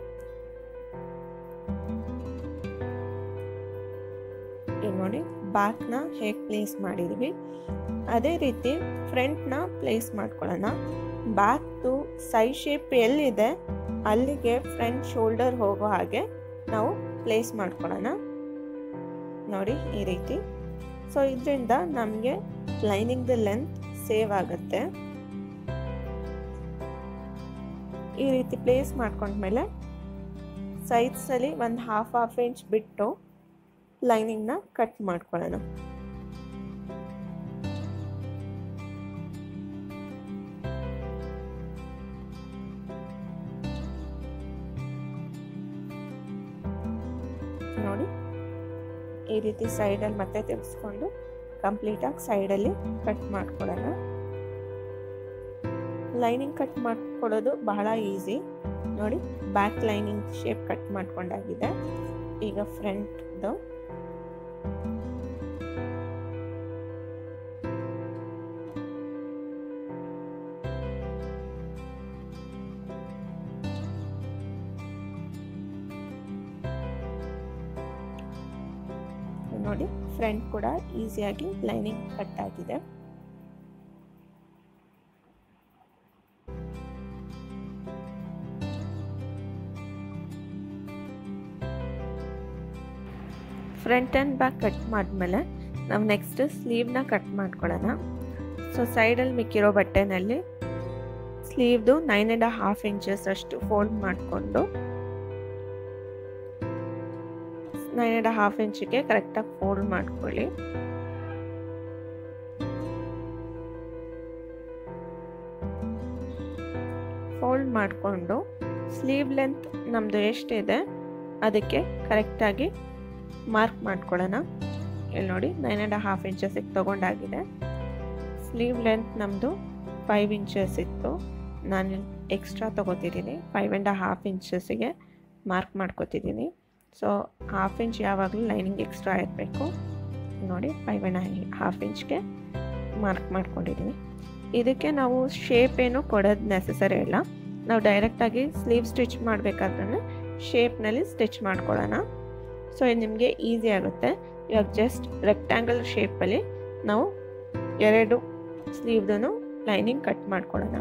ಈಗ ನೋಡಿ ಬ್ಯಾಕ್ನ ಹೇಗೆ ಪ್ಲೇಸ್ ಮಾಡಿದ್ವಿ ಅದೇ ರೀತಿ ಫ್ರಂಟ್ನ ಪ್ಲೇಸ್ ಮಾಡ್ಕೊಳ್ಳೋಣ. ಬ್ಯಾಕ್ದು ಸೈಡ್ ಶೇಪ್ ಎಲ್ಲಿದೆ ಅಲ್ಲಿಗೆ ಫ್ರಂಟ್ ಶೋಲ್ಡರ್ ಹೋಗೋ ಹಾಗೆ ನಾವು ಪ್ಲೇಸ್ ಮಾಡ್ಕೊಳ್ಳೋಣ. ನೋಡಿ ಈ ರೀತಿ. ಸೊ ಇದರಿಂದ ನಮಗೆ ಲೈನಿಂಗ್ದ ಲೆಂತ್ ಸೇವ್ ಆಗುತ್ತೆ. ಈ ರೀತಿ ಪ್ಲೇಸ್ ಮಾಡ್ಕೊಂಡ್ಮೇಲೆ ಸೈಡ್ಸಲ್ಲಿ ಒಂದು ಹಾಫ್ ಇಂಚ್ ಬಿಟ್ಟು ಲೈನಿಂಗ್ನ ಕಟ್ ಮಾಡ್ಕೊಳ್ಳೋಣ. ನೋಡಿ ಈ ರೀತಿ ಸೈಡಲ್ಲಿ ಮತ್ತೆ ತಿರ್ಗಿಸ್ಕೊಂಡು ಕಂಪ್ಲೀಟಾಗಿ ಸೈಡಲ್ಲಿ ಕಟ್ ಮಾಡ್ಕೊಳ್ಳೋಣ. ಲೈನಿಂಗ್ ಕಟ್ ಮಾಡ್ಕೊಳ್ಳೋದು ಬಹಳ ಈಸಿ. ನೋಡಿ ಬ್ಯಾಕ್ ಲೈನಿಂಗ್ ಶೇಪ್ ಕಟ್ ಮಾಡ್ಕೊಂಡಾಗಿದೆ. ಈಗ ಫ್ರಂಟ್ದು ನೋಡಿ ಫ್ರಂಟ್ ಕೂಡ ಈಸಿಯಾಗಿ ಲೈನಿಂಗ್ ಕಟ್ ಆಗಿದೆ. ಫ್ರಂಟ್ ಆ್ಯಂಡ್ ಬ್ಯಾಕ್ ಕಟ್ ಮಾಡಿದ್ಮೇಲೆ ನಾವು ನೆಕ್ಸ್ಟ್ ಸ್ಲೀವ್ನ ಕಟ್ ಮಾಡ್ಕೊಳ್ಳೋಣ. ಸೊ ಸೈಡಲ್ಲಿ ಮಿಕ್ಕಿರೋ ಬಟ್ಟೆನಲ್ಲಿ ಸ್ಲೀವ್ದು 9.5 ಇಂಚಸ್ ಅಷ್ಟು ಫೋಲ್ಡ್ ಮಾಡಿಕೊಂಡು 9.5 ಇಂಚಿಗೆ ಕರೆಕ್ಟಾಗಿ ಫೋಲ್ಡ್ ಮಾಡ್ಕೊಳ್ಳಿ. ಫೋಲ್ಡ್ ಮಾಡಿಕೊಂಡು ಸ್ಲೀವ್ ಲೆಂತ್ ನಮ್ಮದು ಎಷ್ಟಿದೆ ಅದಕ್ಕೆ ಕರೆಕ್ಟಾಗಿ ಮಾರ್ಕ್ ಮಾಡ್ಕೊಳ್ಳೋಣ. ಇಲ್ಲಿ ನೋಡಿ 9.5 ಇಂಚಸ್ಸಿಗೆ ತೊಗೊಂಡಾಗಿದೆ. ಸ್ಲೀವ್ ಲೆಂತ್ ನಮ್ಮದು 5 ಇಂಚಸ್ ಇತ್ತು, ನಾನು ಎಕ್ಸ್ಟ್ರಾ ತೊಗೋತಿದ್ದೀನಿ. 5.5 ಇಂಚಸ್ಸಿಗೆ ಮಾರ್ಕ್ ಮಾಡ್ಕೋತಿದ್ದೀನಿ. ಸೊ 1/2 ಇಂಚ್ ಯಾವಾಗಲೂ ಲೈನಿಂಗ್ ಎಕ್ಸ್ಟ್ರಾ ಇರಬೇಕು. ನೋಡಿ 5.5 ಇಂಚ್ಗೆ ಮಾರ್ಕ್ ಮಾಡ್ಕೊಂಡಿದ್ದೀನಿ. ಇದಕ್ಕೆ ನಾವು ಶೇಪ್ ಏನು ಕೊಡೋದು ನೆಸಸರಿ ಇಲ್ಲ. ನಾವು ಡೈರೆಕ್ಟಾಗಿ ಸ್ಲೀವ್ ಸ್ಟಿಚ್ ಮಾಡಬೇಕಾದ್ರೆ ಶೇಪ್ನಲ್ಲಿ ಸ್ಟಿಚ್ ಮಾಡ್ಕೊಳ್ಳೋಣ. ಸೊ ಇದು ನಿಮಗೆ ಈಸಿ ಆಗುತ್ತೆ. ಇವಾಗ ಜಸ್ಟ್ ರೆಕ್ಟ್ಯಾಂಗಲ್ ಶೇಪಲ್ಲಿ ನಾವು 2 ಸ್ಲೀವ್ದೂ ಲೈನಿಂಗ್ ಕಟ್ ಮಾಡ್ಕೊಳ್ಳೋಣ.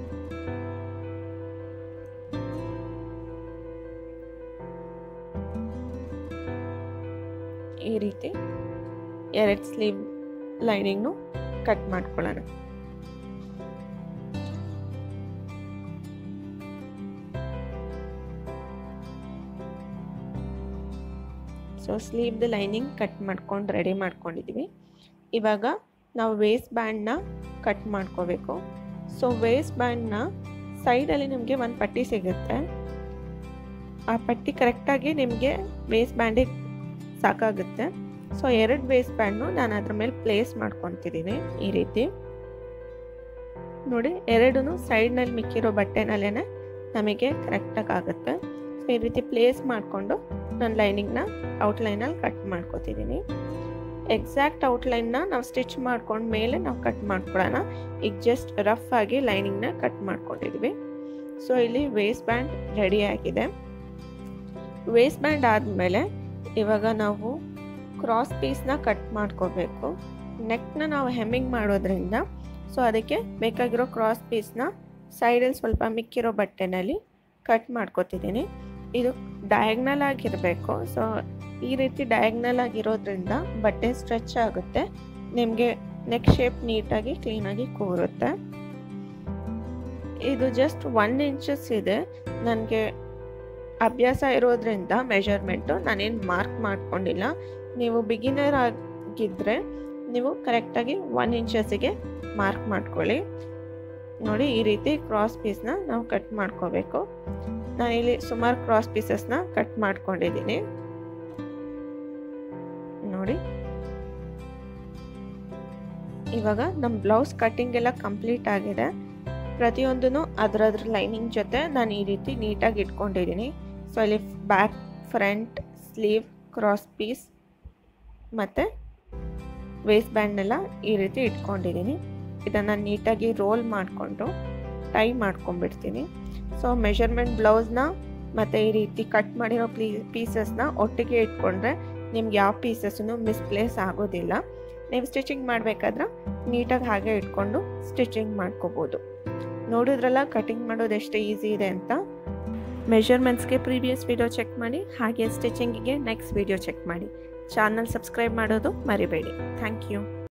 ಈ ರೀತಿ 2 ಸ್ಲೀವ್ ಲೈನಿಂಗ್ನು ಕಟ್ ಮಾಡ್ಕೊಳ್ಳೋಣ. ಸೊ ಸ್ಲೀವ್ದು ಲೈನಿಂಗ್ ಕಟ್ ಮಾಡ್ಕೊಂಡು ರೆಡಿ ಮಾಡ್ಕೊಂಡಿದ್ದೀವಿ. ಇವಾಗ ನಾವು ವೇಸ್ಟ್ ಬ್ಯಾಂಡ್ನ ಕಟ್ ಮಾಡ್ಕೋಬೇಕು. ಸೊ ವೇಸ್ಟ್ ಬ್ಯಾಂಡ್ನ ಸೈಡಲ್ಲಿ ನಿಮಗೆ ಒಂದು ಪಟ್ಟಿ ಸಿಗುತ್ತೆ. ಆ ಪಟ್ಟಿ ಕರೆಕ್ಟಾಗಿ ನಿಮಗೆ ವೇಸ್ಟ್ ಬ್ಯಾಂಡಿಗೆ ಸಾಕಾಗುತ್ತೆ. ಸೊ 2 ವೇಸ್ಟ್ ಬ್ಯಾಂಡ್ನು ನಾನು ಅದ್ರ ಮೇಲೆ ಪ್ಲೇಸ್ ಮಾಡ್ಕೊತಿದ್ದೀನಿ. ಈ ರೀತಿ ನೋಡಿ 2 ಸೈಡ್ನಲ್ಲಿ ಮಿಕ್ಕಿರೋ ಬಟ್ಟೆನಲ್ಲೇ ನಮಗೆ ಕರೆಕ್ಟಾಗಿ ಆಗುತ್ತೆ. ಸೊ ಈ ರೀತಿ ಪ್ಲೇಸ್ ಮಾಡಿಕೊಂಡು ನಾನು ಲೈನಿಂಗ್ನ ಔಟ್ಲೈನಲ್ಲಿ ಕಟ್ ಮಾಡ್ಕೋತಿದ್ದೀನಿ. ಎಕ್ಸಾಕ್ಟ್ ಔಟ್ಲೈನ್ನ ನಾವು ಸ್ಟಿಚ್ ಮಾಡ್ಕೊಂಡ ಮೇಲೆ ನಾವು ಕಟ್ ಮಾಡ್ಕೊಳ್ಳೋಣ. ಈಗ ಜಸ್ಟ್ ರಫ್ ಆಗಿ ಲೈನಿಂಗ್ನ ಕಟ್ ಮಾಡ್ಕೊಂಡಿದ್ವಿ. ಸೊ ಇಲ್ಲಿ ವೇಸ್ಟ್ ಬ್ಯಾಂಡ್ ರೆಡಿ ಆಗಿದೆ. ವೇಸ್ಟ್ ಬ್ಯಾಂಡ್ ಆದಮೇಲೆ ಇವಾಗ ನಾವು ಕ್ರಾಸ್ ಪೀಸ್ನ ಕಟ್ ಮಾಡ್ಕೋಬೇಕು. ನೆಕ್ನ ನಾವು ಹೆಮ್ಮಿಂಗ್ ಮಾಡೋದ್ರಿಂದ ಸೊ ಅದಕ್ಕೆ ಬೇಕಾಗಿರೋ ಕ್ರಾಸ್ ಪೀಸ್ನ ಸೈಡಲ್ಲಿ ಸ್ವಲ್ಪ ಮಿಕ್ಕಿರೋ ಬಟ್ಟೆನಲ್ಲಿ ಕಟ್ ಮಾಡ್ಕೋತಿದ್ದೀನಿ. ಇದು ಡಯಾಗ್ನಲ್ ಆಗಿರಬೇಕು. ಸೊ ಈ ರೀತಿ ಡಯಾಗ್ನಲ್ ಆಗಿರೋದ್ರಿಂದ ಬಟ್ಟೆ ಸ್ಟ್ರೆಚ್ ಆಗುತ್ತೆ, ನಿಮಗೆ ನೆಕ್ ಶೇಪ್ ನೀಟಾಗಿ ಕ್ಲೀನಾಗಿ ಕೂರುತ್ತೆ. ಇದು ಜಸ್ಟ್ 1 ಇಂಚಸ್ ಇದೆ. ನನಗೆ ಅಭ್ಯಾಸ ಇರೋದ್ರಿಂದ ಮೆಜರ್ಮೆಂಟು ನಾನೇನು ಮಾರ್ಕ್ ಮಾಡ್ಕೊಂಡಿಲ್ಲ. ನೀವು ಬಿಗಿನರ್ ಆಗಿದ್ದರೆ ನೀವು ಕರೆಕ್ಟಾಗಿ 1 ಇಂಚಸ್ಸಿಗೆ ಮಾರ್ಕ್ ಮಾಡ್ಕೊಳ್ಳಿ. ನೋಡಿ ಈ ರೀತಿ ಕ್ರಾಸ್ ಪೀಸ್ನ ನಾವು ಕಟ್ ಮಾಡ್ಕೋಬೇಕು. ನಾನಿಲ್ಲಿ ಸುಮಾರು ಕ್ರಾಸ್ ಪೀಸಸ್ನ ಕಟ್ ಮಾಡ್ಕೊಂಡಿದ್ದೀನಿ. ನೋಡಿ ಇವಾಗ ನಮ್ಮ ಬ್ಲೌಸ್ ಕಟ್ಟಿಂಗ್ ಎಲ್ಲ ಕಂಪ್ಲೀಟ್ ಆಗಿದೆ. ಪ್ರತಿಯೊಂದೂ ಅದ್ರ ಲೈನಿಂಗ್ ಜೊತೆ ನಾನು ಈ ರೀತಿ ನೀಟಾಗಿ ಇಟ್ಕೊಂಡಿದ್ದೀನಿ. ಸೊ ಇಲ್ಲಿ back, front, sleeve, cross piece ಮತ್ತು ವೇಸ್ಟ್ ಬ್ಯಾಂಡ್ನೆಲ್ಲ ಈ ರೀತಿ ಇಟ್ಕೊಂಡಿದ್ದೀನಿ. ಇದನ್ನು ನೀಟಾಗಿ ರೋಲ್ ಮಾಡಿಕೊಂಡು ಟೈ ಮಾಡ್ಕೊಂಡ್ಬಿಡ್ತೀನಿ. ಸೊ ಮೆಷರ್ಮೆಂಟ್ ಬ್ಲೌಸ್ನ ಮತ್ತು ಈ ರೀತಿ ಕಟ್ ಮಾಡಿರೋ ಪೀಸಸ್ನ ಒಟ್ಟಿಗೆ ಇಟ್ಕೊಂಡ್ರೆ ನಿಮ್ಗೆ ಯಾವ ಪೀಸಸ್ಸೂ ಮಿಸ್ಪ್ಲೇಸ್ ಆಗೋದಿಲ್ಲ. ನೀವು ಸ್ಟಿಚಿಂಗ್ ಮಾಡಬೇಕಾದ್ರೆ ನೀಟಾಗಿ ಹಾಗೆ ಇಟ್ಕೊಂಡು ಸ್ಟಿಚಿಂಗ್ ಮಾಡ್ಕೋಬೋದು. ನೋಡಿದ್ರಲ್ಲ ಕಟಿಂಗ್ ಮಾಡೋದು ಎಷ್ಟು ಈಸಿ ಇದೆ ಅಂತ. ಮೆಷರ್ಮೆಂಟ್ಸ್ಗೆ ಪ್ರೀವಿಯಸ್ ವಿಡಿಯೋ ಚೆಕ್ ಮಾಡಿ, ಹಾಗೆ ಸ್ಟಿಚಿಂಗಿಗೆ ನೆಕ್ಸ್ಟ್ ವಿಡಿಯೋ ಚೆಕ್ ಮಾಡಿ. ಚಾನಲ್ ಸಬ್ಸ್ಕ್ರೈಬ್ ಮಾಡೋದು ಮರಿಬೇಡಿ. Thank you.